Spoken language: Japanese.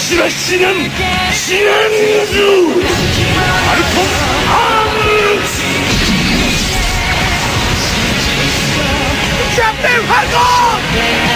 私は死なんぞ。アルトアーム。キャプテンファルコン。